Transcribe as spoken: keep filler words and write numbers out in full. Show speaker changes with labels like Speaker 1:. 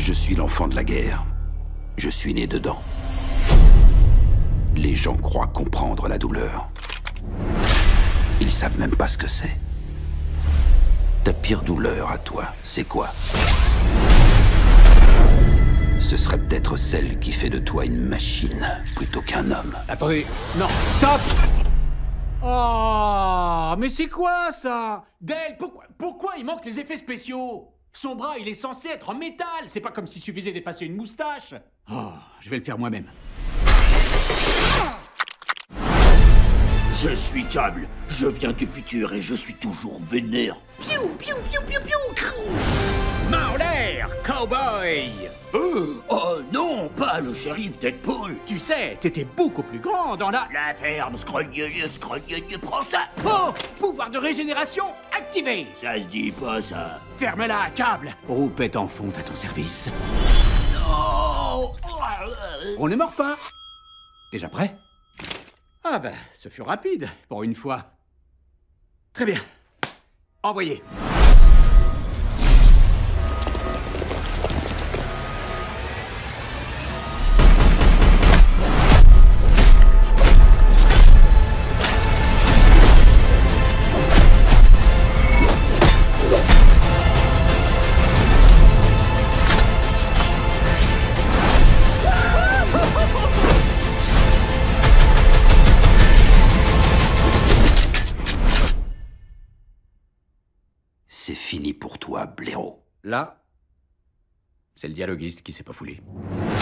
Speaker 1: Je suis l'enfant de la guerre. Je suis né dedans. Les gens croient comprendre la douleur. Ils savent même pas ce que c'est. Ta pire douleur à toi, c'est quoi? Ce serait peut-être celle qui fait de toi une machine plutôt qu'un homme.
Speaker 2: Attendez, non, stop! Oh, mais c'est quoi ça? Dale, pourquoi, pourquoi il manque les effets spéciaux? Son bras, il est censé être en métal. C'est pas comme s'il suffisait d'effacer une moustache. Oh, je vais le faire moi-même.
Speaker 3: Je suis Cable, je viens du futur et je suis toujours vénère.
Speaker 4: Piou, piou, piou, piou, piou, crou.
Speaker 2: Main en l'air, cowboy!
Speaker 3: Euh, oh non, pas le shérif Deadpool.
Speaker 2: Tu sais, t'étais beaucoup plus grand dans la...
Speaker 3: La ferme, scrogneux, scrogneux, prends ça.
Speaker 2: Oh! Pouvoir de régénération activé!
Speaker 3: Ça se dit pas, ça.
Speaker 2: Ferme-la, câble! Roupette en fonte à ton service.
Speaker 3: Non.
Speaker 2: On ne mord pas. Déjà prêt? Ah ben, ce fut rapide, pour une fois. Très bien. Envoyez.
Speaker 1: C'est fini pour toi, blaireau.
Speaker 2: Là, c'est le dialoguiste qui s'est pas foulé.